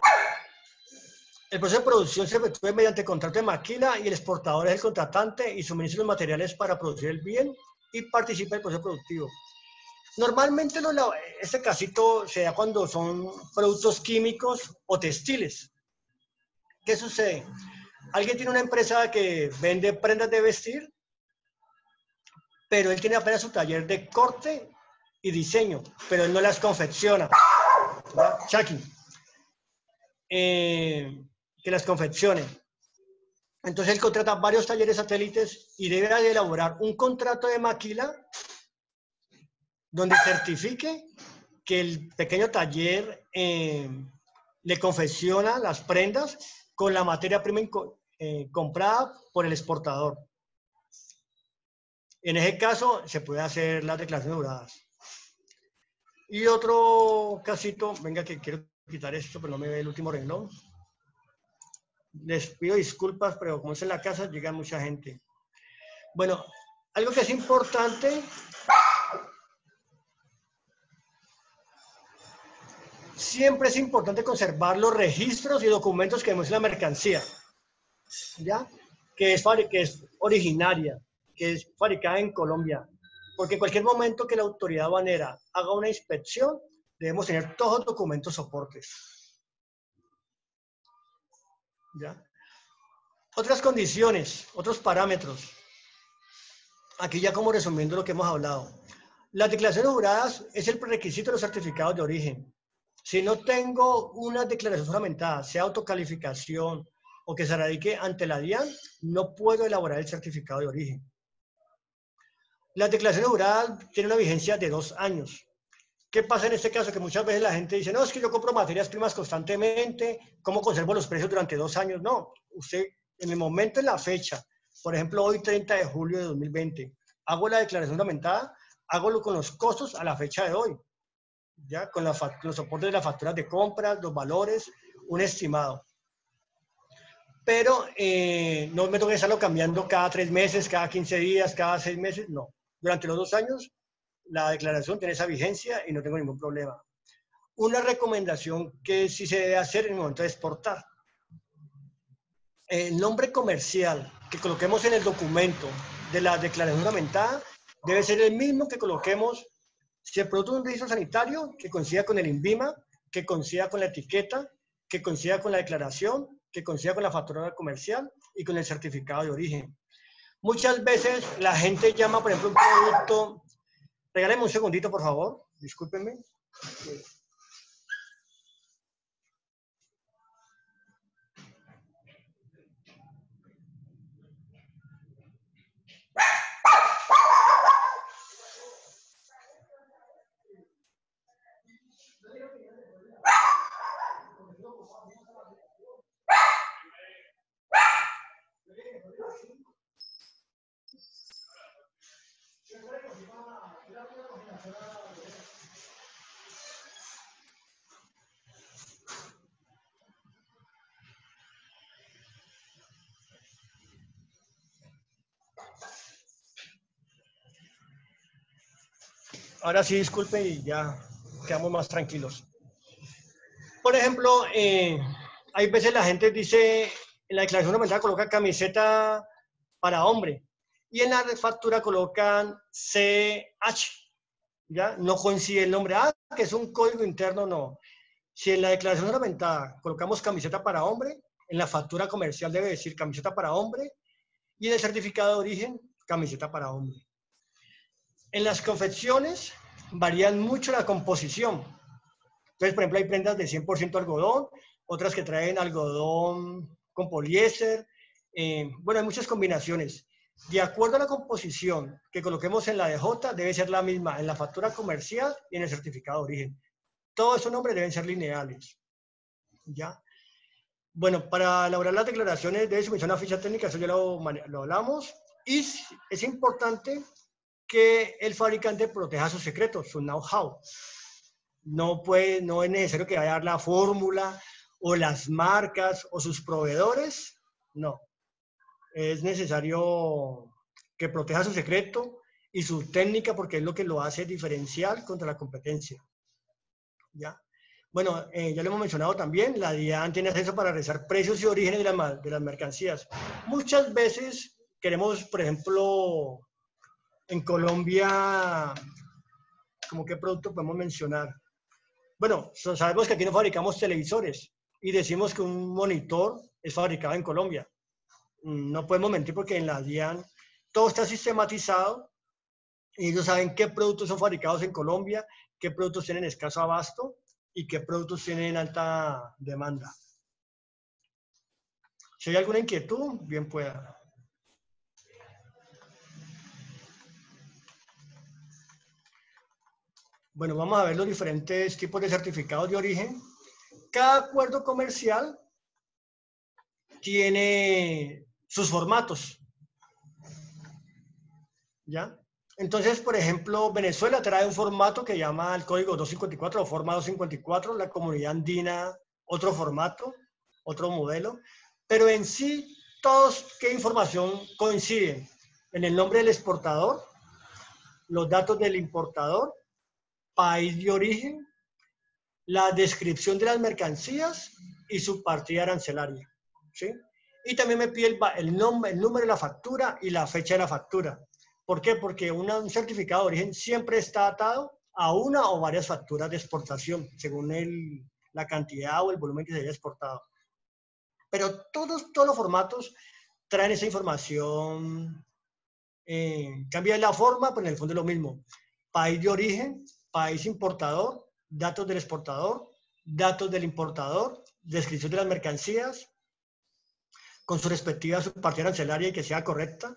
El proceso de producción se efectúa mediante contrato de maquila y el exportador es el contratante y suministra los materiales para producir el bien y participa en el proceso productivo. Normalmente lo, este casito se da cuando son productos químicos o textiles. ¿Qué sucede? Alguien tiene una empresa que vende prendas de vestir, pero él tiene apenas su taller de corte y diseño, pero él no las confecciona. Chucky. Eh, que las confeccione. Entonces él contrata varios talleres satélites y debe de elaborar un contrato de maquila donde certifique que el pequeño taller eh, le confecciona las prendas con la materia prima eh, comprada por el exportador. En ese caso se puede hacer las declaraciones juradas. Y otro casito, venga que quiero quitar esto, pero no me ve el último renglón. Les pido disculpas, pero como es en la casa, llega mucha gente. Bueno, algo que es importante, siempre es importante conservar los registros y documentos que demuestran la mercancía, ¿ya? Que es, que es originaria, que es fabricada en Colombia. Porque en cualquier momento que la autoridad aduanera haga una inspección, debemos tener todos los documentos soportes. ¿Ya? Otras condiciones, otros parámetros. Aquí ya como resumiendo lo que hemos hablado. Las declaraciones juradas es el prerequisito de los certificados de origen. Si no tengo una declaración juramentada, sea autocalificación o que se radique ante la DIAN, no puedo elaborar el certificado de origen. Las declaraciones juradas tienen una vigencia de dos años. ¿Qué pasa en este caso? Que muchas veces la gente dice, no, es que yo compro materias primas constantemente, ¿cómo conservo los precios durante dos años? No, usted en el momento, en la fecha, por ejemplo, hoy treinta de julio de dos mil veinte, hago la declaración juramentada, hágalo con los costos a la fecha de hoy, ya con la, los soportes de las facturas de compras, los valores, un estimado. Pero eh, no me tengo que estarlo cambiando cada tres meses, cada quince días, cada seis meses, no. Durante los dos años, la declaración tiene esa vigencia y no tengo ningún problema. Una recomendación que sí se debe hacer en el momento de exportar. El nombre comercial que coloquemos en el documento de la declaración juramentada debe ser el mismo que coloquemos si el producto es un registro sanitario, que coincida con el INVIMA, que coincida con la etiqueta, que coincida con la declaración, que coincida con la factura comercial y con el certificado de origen. Muchas veces la gente llama, por ejemplo, un producto. Regáleme un segundito, por favor. Discúlpenme. Ahora sí, disculpe y ya quedamos más tranquilos. Por ejemplo, eh, hay veces la gente dice, en la declaración juramentada coloca camiseta para hombre y en la factura colocan C H, ¿ya? No coincide el nombre, ah, que es un código interno, no. Si en la declaración juramentada colocamos camiseta para hombre, en la factura comercial debe decir camiseta para hombre y en el certificado de origen, camiseta para hombre. En las confecciones varían mucho la composición. Entonces, por ejemplo, hay prendas de cien por ciento algodón, otras que traen algodón con poliéster. Eh, bueno, hay muchas combinaciones. de acuerdo a la composición que coloquemos en la D J, debe ser la misma en la factura comercial y en el certificado de origen. Todos esos nombres deben ser lineales. ¿Ya? Bueno, para elaborar las declaraciones debe suministrar una ficha técnica, eso ya lo, lo hablamos. Y es importante que el fabricante proteja sus secretos, su know-how. No, puede, no es necesario que vaya a dar la fórmula o las marcas o sus proveedores. No. Es necesario que proteja su secreto y su técnica porque es lo que lo hace diferencial contra la competencia. ¿Ya? Bueno, eh, ya lo hemos mencionado también, la DIAN tiene acceso para revisar precios y orígenes de, la, de las mercancías. Muchas veces queremos, por ejemplo, en Colombia, ¿cómo qué producto podemos mencionar? Bueno, sabemos que aquí no fabricamos televisores y decimos que un monitor es fabricado en Colombia. No podemos mentir porque en la DIAN todo está sistematizado y ellos saben qué productos son fabricados en Colombia, qué productos tienen escaso abasto y qué productos tienen alta demanda. Si hay alguna inquietud, bien pueda. Bueno, vamos a ver los diferentes tipos de certificados de origen. Cada acuerdo comercial tiene sus formatos. ¿Ya? Entonces, por ejemplo, Venezuela trae un formato que llama el código doscientos cincuenta y cuatro o forma doscientos cincuenta y cuatro, la comunidad andina otro formato, otro modelo, pero en sí, todos, ¿qué información coinciden? En el nombre del exportador, los datos del importador, país de origen, la descripción de las mercancías y su partida arancelaria, ¿sí? Y también me pide el, el, nombre, el número de la factura y la fecha de la factura. ¿Por qué? Porque una, un certificado de origen siempre está atado a una o varias facturas de exportación, según el, la cantidad o el volumen que se haya exportado. Pero todos, todos los formatos traen esa información. Eh, cambia la forma, pero en el fondo es lo mismo. País de origen, país importador, datos del exportador, datos del importador, descripción de las mercancías, con su respectiva partida arancelaria y que sea correcta,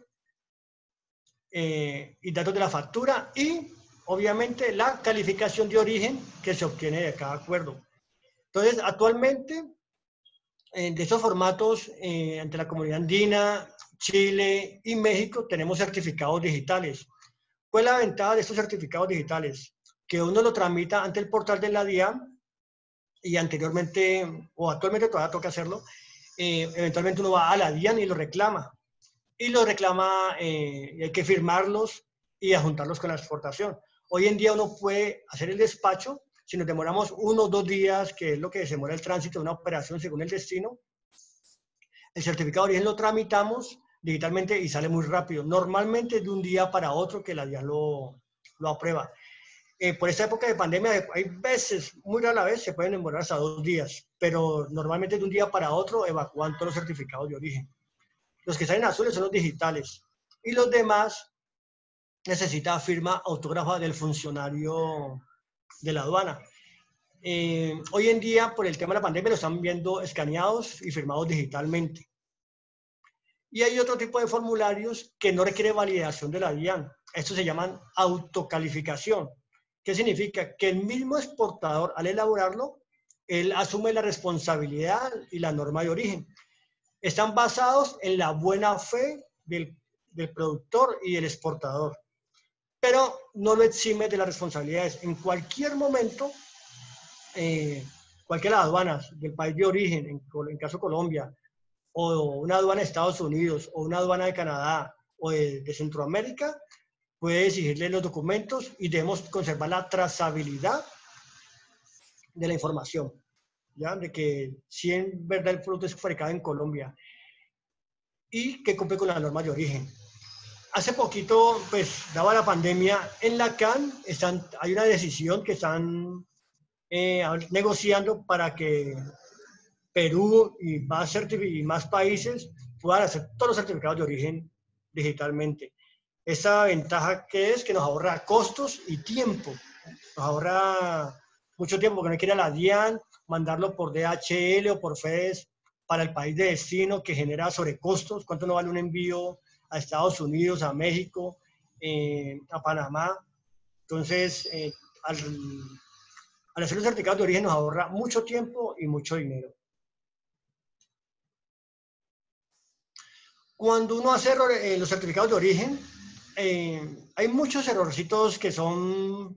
eh, y datos de la factura y, obviamente, la calificación de origen que se obtiene de cada acuerdo. Entonces, actualmente, eh, de esos formatos, eh, ante la comunidad andina, Chile y México, tenemos certificados digitales. ¿Cuál es la ventaja de estos certificados digitales? Que uno lo tramita ante el portal de la DIAN y anteriormente, o actualmente todavía toca hacerlo, eh, eventualmente uno va a la DIAN y lo reclama. Y lo reclama, eh, y hay que firmarlos y adjuntarlos con la exportación. Hoy en día uno puede hacer el despacho, si nos demoramos uno o dos días, que es lo que se demora el tránsito de una operación según el destino, el certificado de origen lo tramitamos digitalmente y sale muy rápido. Normalmente de un día para otro que la DIAN lo, lo aprueba. Eh, por esta época de pandemia hay veces, muy rara vez, se pueden demorar hasta dos días, pero normalmente de un día para otro evacúan todos los certificados de origen. Los que salen azules son los digitales y los demás necesita firma autógrafa del funcionario de la aduana. Eh, hoy en día, por el tema de la pandemia, lo están viendo escaneados y firmados digitalmente. Y hay otro tipo de formularios que no requiere validación de la DIAN. Estos se llaman autocalificación. ¿Qué significa? Que el mismo exportador, al elaborarlo, él asume la responsabilidad y la norma de origen. Están basados en la buena fe del, del productor y del exportador, pero no lo exime de las responsabilidades. En cualquier momento, eh, cualquiera de las aduanas del país de origen, en, en caso Colombia, o una aduana de Estados Unidos, o una aduana de Canadá, o de, de Centroamérica, puede exigirle los documentos y debemos conservar la trazabilidad de la información, ¿ya? De que si en verdad el producto es fabricado en Colombia y que cumple con la norma de origen. Hace poquito, pues, dada la pandemia, en la C A N están, hay una decisión que están eh, negociando para que Perú y más, y más países puedan hacer todos los certificados de origen digitalmente. Esa ventaja que es que nos ahorra costos y tiempo. Nos ahorra mucho tiempo porque no hay que ir a la DIAN, mandarlo por D H L o por FedEx para el país de destino, que genera sobrecostos. ¿Cuánto nos vale un envío a Estados Unidos, a México, eh, a Panamá. Entonces, eh, al, al hacer los certificados de origen nos ahorra mucho tiempo y mucho dinero. Cuando uno hace errores en los certificados de origen, eh, hay muchos errorcitos que son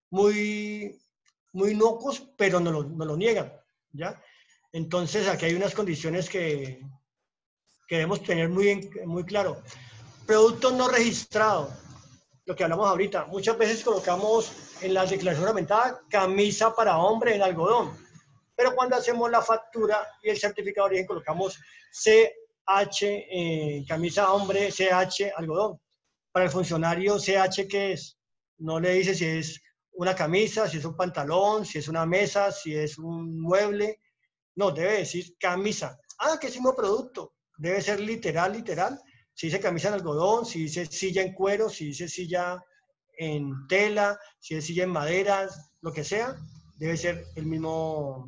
muy, muy inocuos, pero no lo, no lo niegan, ¿ya? Entonces, aquí hay unas condiciones que, que debemos tener muy, muy claro. Producto no registrado, lo que hablamos ahorita. Muchas veces colocamos en la declaración juramentada camisa para hombre en algodón, pero cuando hacemos la factura y el certificado de origen colocamos C H, eh, camisa hombre, C H, algodón. Para el funcionario, C H, ¿qué es? No le dice si es una camisa, si es un pantalón, si es una mesa, si es un mueble. No, debe decir camisa. Ah, que es el mismo producto. Debe ser literal, literal. Si dice camisa en algodón, si dice silla en cuero, si dice silla en tela, si es silla en madera, lo que sea, debe ser el mismo,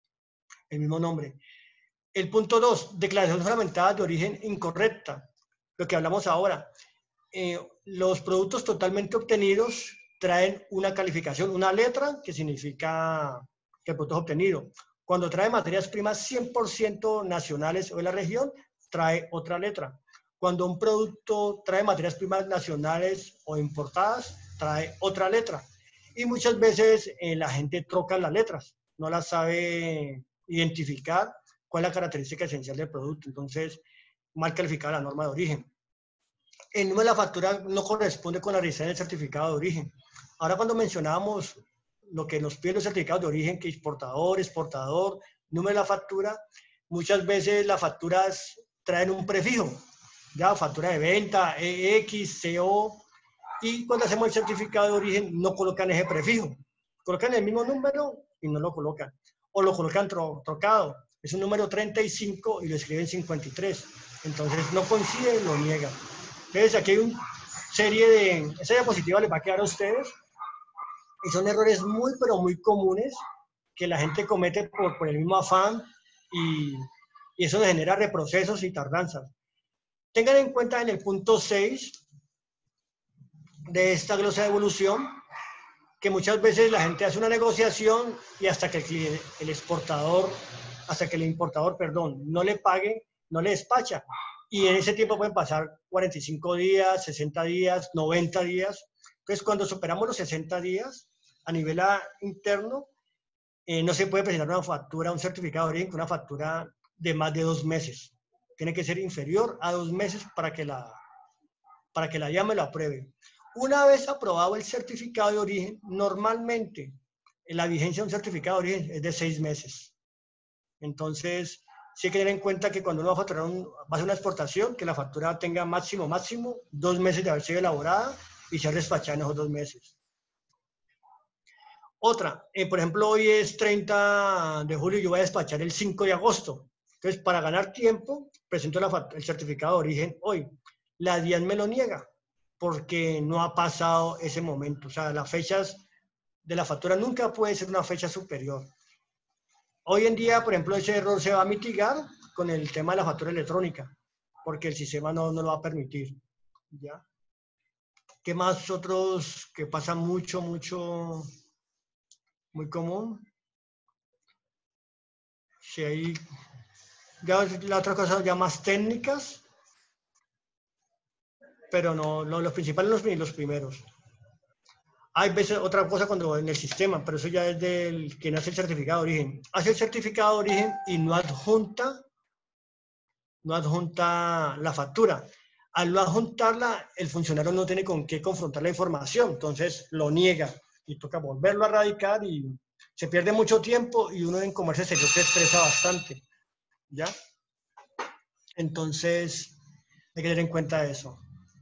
el mismo nombre. El punto dos, declaración juramentada de origen incorrecta. Lo que hablamos ahora. Eh, los productos totalmente obtenidos traen una calificación, una letra que significa que el producto es obtenido. Cuando trae materias primas cien por ciento nacionales o de la región, trae otra letra. Cuando un producto trae materias primas nacionales o importadas, trae otra letra. Y muchas veces eh, la gente troca las letras, no las sabe identificar cuál es la característica esencial del producto. Entonces, mal calificada la norma de origen. El número de la factura no corresponde con la registración del certificado de origen. Ahora, cuando mencionábamos lo que nos piden los certificados de origen, que importador, exportador, número de la factura, muchas veces las facturas traen un prefijo, ya, factura de venta, E X, C O, y cuando hacemos el certificado de origen no colocan ese prefijo. Colocan el mismo número y no lo colocan. O lo colocan tro trocado. Es un número treinta y cinco y lo escriben cincuenta y tres. Entonces no coincide y lo niegan. Entonces aquí hay una serie de... Esa diapositiva les va a quedar a ustedes. Y son errores muy, pero muy comunes que la gente comete por, por el mismo afán y, y eso genera reprocesos y tardanzas. Tengan en cuenta en el punto seis de esta glosa de evolución que muchas veces la gente hace una negociación y hasta que el, el exportador, hasta que el importador, perdón, no le pague, no le despacha. Y en ese tiempo pueden pasar cuarenta y cinco días, sesenta días, noventa días. Entonces, cuando superamos los sesenta días, a nivel interno, eh, no se puede presentar una factura, un certificado de origen con una factura de más de dos meses. Tiene que ser inferior a dos meses para que la, para que la I A M lo apruebe. Una vez aprobado el certificado de origen, normalmente la vigencia de un certificado de origen es de seis meses. Entonces, sí hay que tener en cuenta que cuando uno va a facturar un, va a hacer una exportación, que la factura tenga máximo, máximo dos meses de haber sido elaborada y ser despachada en esos dos meses. Otra, eh, por ejemplo, hoy es treinta de julio y yo voy a despachar el cinco de agosto. Entonces, para ganar tiempo, presento la, el certificado de origen hoy. La D I A N me lo niega porque no ha pasado ese momento. O sea, las fechas de la factura nunca puede ser una fecha superior. Hoy en día, por ejemplo, ese error se va a mitigar con el tema de la factura electrónica, porque el sistema no, no lo va a permitir. ¿Ya? ¿Qué más otros que pasa mucho, mucho, muy común? Si hay, ya la otra cosa ya más técnicas, pero no, no los principales los, los primeros. Hay veces otra cosa cuando en el sistema, pero eso ya es del quien hace el certificado de origen. Hace el certificado de origen y no adjunta, no adjunta la factura. Al no adjuntarla, el funcionario no tiene con qué confrontar la información, entonces lo niega y toca volverlo a radicar y se pierde mucho tiempo y uno en comercio exterior se estresa bastante, ¿ya? Entonces, hay que tener en cuenta eso.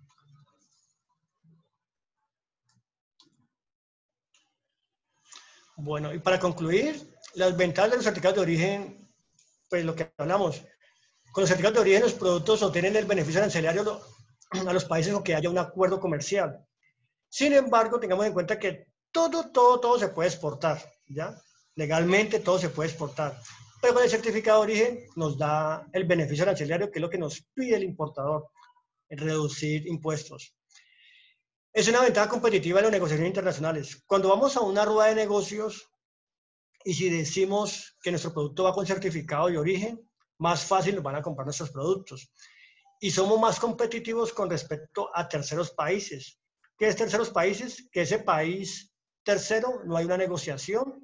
Bueno, y para concluir, las ventajas de los certificados de origen, pues lo que hablamos, con los certificados de origen los productos obtienen el beneficio arancelario a los países con que haya un acuerdo comercial. Sin embargo, tengamos en cuenta que todo, todo, todo se puede exportar, ¿ya? Legalmente todo se puede exportar. Pero con el certificado de origen nos da el beneficio arancelario, que es lo que nos pide el importador. reducir impuestos. Es una ventaja competitiva en las negociaciones internacionales. Cuando vamos a una rueda de negocios y si decimos que nuestro producto va con certificado de origen, más fácil nos van a comprar nuestros productos. Y somos más competitivos con respecto a terceros países. ¿Qué es terceros países? Que ese país tercero no hay una negociación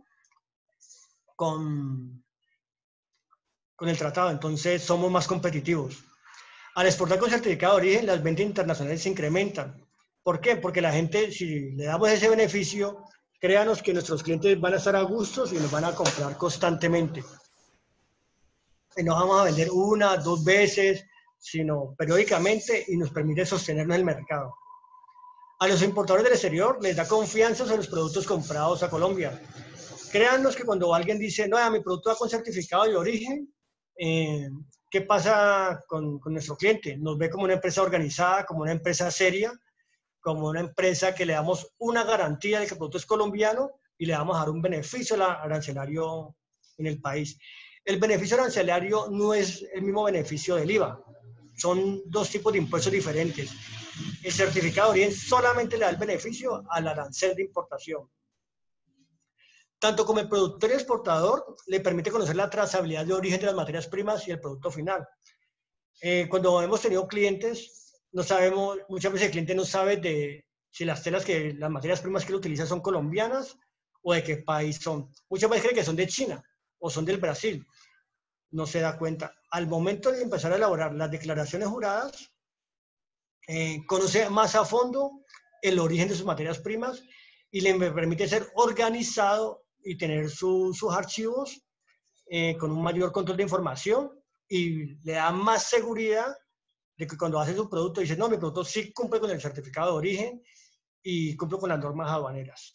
con, con el tratado. Entonces somos más competitivos. Al exportar con certificado de origen, las ventas internacionales se incrementan. ¿Por qué? Porque la gente, si le damos ese beneficio, créanos que nuestros clientes van a estar a gustos y nos van a comprar constantemente. Y no vamos a vender una, dos veces, sino periódicamente y nos permite sostenernos en el mercado. A los importadores del exterior les da confianza sobre los productos comprados a Colombia. Créanos que cuando alguien dice, no, mi producto va con certificado de origen, eh, ¿qué pasa con, con nuestro cliente? Nos ve como una empresa organizada, como una empresa seria, como una empresa que le damos una garantía de que el producto es colombiano y le vamos a dar un beneficio arancelario en el país. El beneficio arancelario no es el mismo beneficio del I V A. Son dos tipos de impuestos diferentes. El certificado de origen solamente le da el beneficio al arancel de importación. Tanto como el productor y exportador le permite conocer la trazabilidad de origen de las materias primas y el producto final. Eh, cuando hemos tenido clientes, no sabemos, muchas veces el cliente no sabe de si las telas que, las materias primas que él utiliza son colombianas o de qué país son. Muchas veces cree que son de China o son del Brasil. No se da cuenta. Al momento de empezar a elaborar las declaraciones juradas, eh, conoce más a fondo el origen de sus materias primas y le permite ser organizado y tener su, sus archivos eh, con un mayor control de información y le da más seguridad de que cuando hace su producto dice, no, mi producto sí cumple con el certificado de origen y cumple con las normas aduaneras.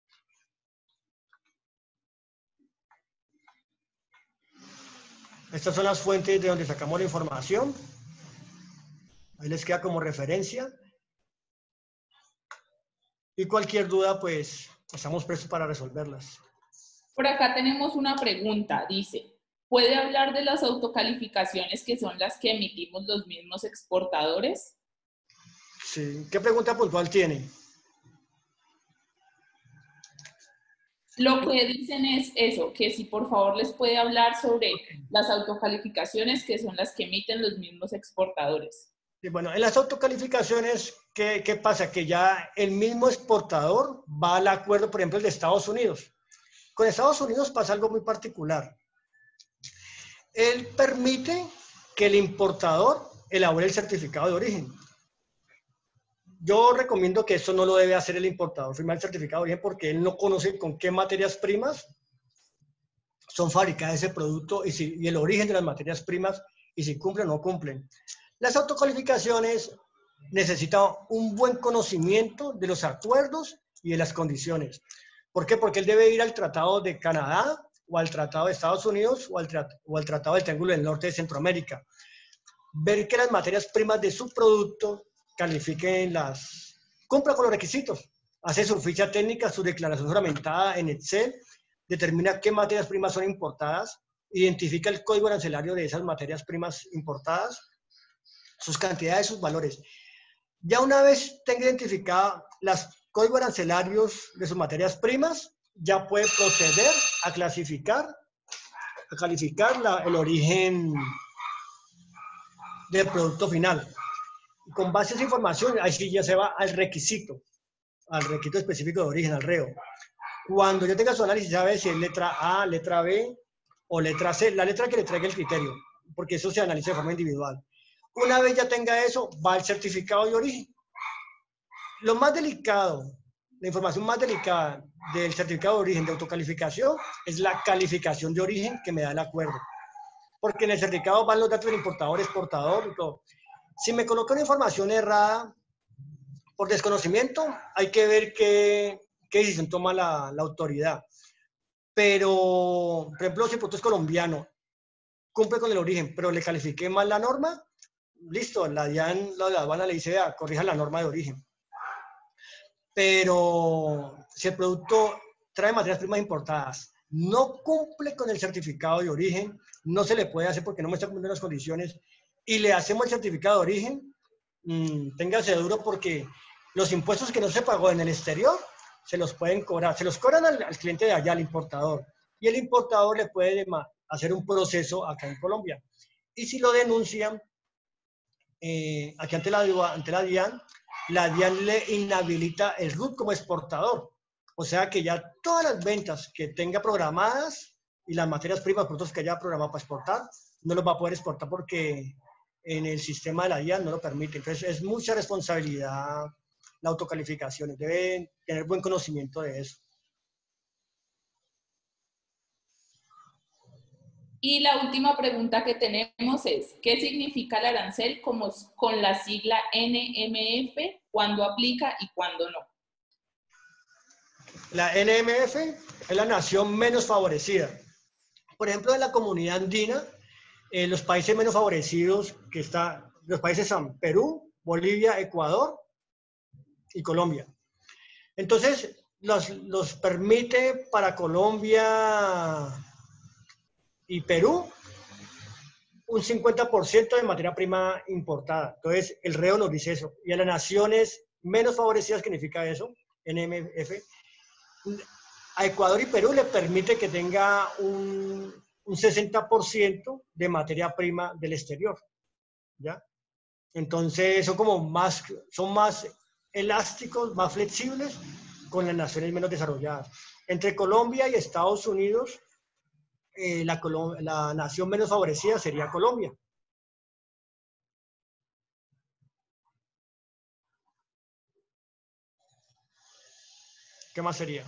Estas son las fuentes de donde sacamos la información. Ahí les queda como referencia. Y cualquier duda, pues, estamos prestos para resolverlas. Por acá tenemos una pregunta, dice, ¿puede hablar de las autocalificaciones que son las que emitimos los mismos exportadores? Sí, ¿qué pregunta puntual tiene? Lo que dicen es eso, que si por favor les puede hablar sobre las autocalificaciones que son las que emiten los mismos exportadores. Sí, bueno, en las autocalificaciones, ¿qué, qué pasa? Que ya el mismo exportador va al acuerdo, por ejemplo, el de Estados Unidos. Con Estados Unidos pasa algo muy particular. Él permite que el importador elabore el certificado de origen. Yo recomiendo que eso no lo debe hacer el importador, firmar el certificado de origen, porque él no conoce con qué materias primas son fabricadas ese producto y, si, y el origen de las materias primas y si cumplen o no cumplen. Las autocalificaciones necesitan un buen conocimiento de los acuerdos y de las condiciones. ¿Por qué? Porque él debe ir al Tratado de Canadá o al Tratado de Estados Unidos o al, o al Tratado del Triángulo del Norte de Centroamérica. Ver que las materias primas de su producto califiquen las, cumpla con los requisitos. Hace su ficha técnica, su declaración juramentada en Excel, determina qué materias primas son importadas, identifica el código arancelario de esas materias primas importadas, sus cantidades, sus valores. Ya una vez tenga identificadas las códigos arancelarios de sus materias primas, ya puede proceder a clasificar, a calificar la, el origen del producto final. Con base a esa información, ahí sí ya se va al requisito, al requisito específico de origen, al reo. Cuando yo tenga su análisis, sabe si es letra A, letra B o letra C, la letra que le traiga el criterio, porque eso se analiza de forma individual. Una vez ya tenga eso, va al certificado de origen. Lo más delicado, la información más delicada del certificado de origen de autocalificación es la calificación de origen que me da el acuerdo. Porque en el certificado van los datos del importador, exportador y todo. Si me coloca una información errada por desconocimiento, hay que ver qué, qué decisión toma la, la autoridad. Pero, por ejemplo, si el producto es colombiano, cumple con el origen, pero le califiqué mal la norma, listo, la DIAN, la, la aduana le dice, ah, corrija la norma de origen. Pero si el producto trae materias primas importadas, no cumple con el certificado de origen, no se le puede hacer porque no me está cumpliendo las condiciones, y le hacemos el certificado de origen, mmm, téngase duro porque los impuestos que no se pagó en el exterior se los pueden cobrar, se los cobran al, al cliente de allá, al importador, y el importador le puede hacer un proceso acá en Colombia. Y si lo denuncian, eh, aquí ante la, ante la DIAN, la DIAN le inhabilita el R U T como exportador. O sea que ya todas las ventas que tenga programadas y las materias primas, productos que haya programado para exportar, no los va a poder exportar porque en el sistema de la DIAN no lo permite. Entonces es mucha responsabilidad la autocalificación. Deben tener buen conocimiento de eso. Y la última pregunta que tenemos es, ¿qué significa el arancel como, con la sigla N M F? ¿Cuándo aplica y cuándo no? La N M F es la nación menos favorecida. Por ejemplo, en la comunidad andina, eh, los países menos favorecidos que están, los países son Perú, Bolivia, Ecuador y Colombia. Entonces, los, los permite para Colombia y Perú un cincuenta por ciento de materia prima importada. Entonces, el reo nos dice eso. Y a las naciones menos favorecidas, ¿qué significa eso? N M F. A Ecuador y Perú le permite que tenga un, un sesenta por ciento de materia prima del exterior. ¿Ya? Entonces, son como más, son más elásticos, más flexibles con las naciones menos desarrolladas. Entre Colombia y Estados Unidos, eh, la, la nación menos favorecida sería Colombia. ¿Qué más sería?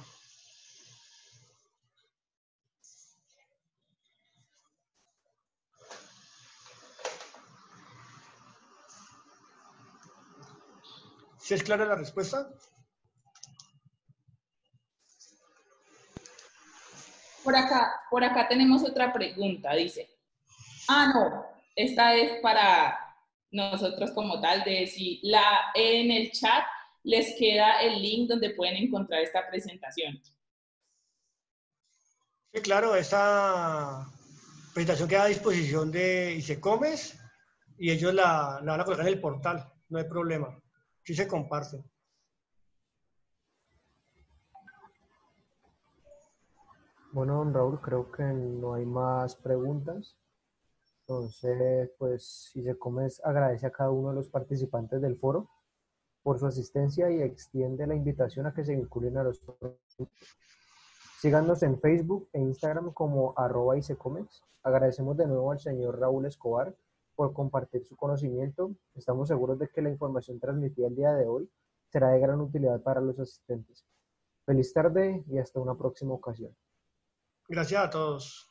¿Sí es clara la respuesta? Por acá, por acá tenemos otra pregunta, dice. Ah, no, esta es para nosotros como tal, de si la, en el chat les queda el link donde pueden encontrar esta presentación. Sí, claro, esta presentación queda a disposición de ICECOMES y ellos la, la van a colocar en el portal, no hay problema. Sí se comparte. Bueno, don Raúl, creo que no hay más preguntas. Entonces, pues, ICECOMES agradece a cada uno de los participantes del foro por su asistencia y extiende la invitación a que se vinculen a los foros. Síganos en Facebook e Instagram como arroba ICECOMES. Agradecemos de nuevo al señor Raúl Escobar por compartir su conocimiento. Estamos seguros de que la información transmitida el día de hoy será de gran utilidad para los asistentes. Feliz tarde y hasta una próxima ocasión. Gracias a todos.